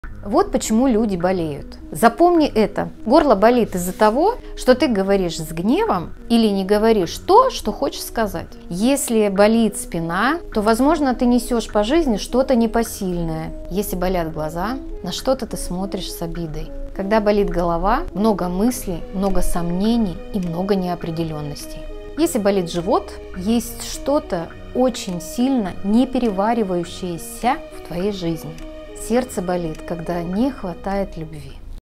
Вот почему люди болеют. Запомни это. Горло болит из-за того, что ты говоришь с гневом или не говоришь то, что хочешь сказать. Если болит спина, то, возможно, ты несешь по жизни что-то непосильное. Если болят глаза, на что-то ты смотришь с обидой. Когда болит голова, много мыслей, много сомнений и много неопределенностей. Если болит живот, есть что-то очень сильно не переваривающееся в твоей жизни. Сердце болит, когда не хватает любви.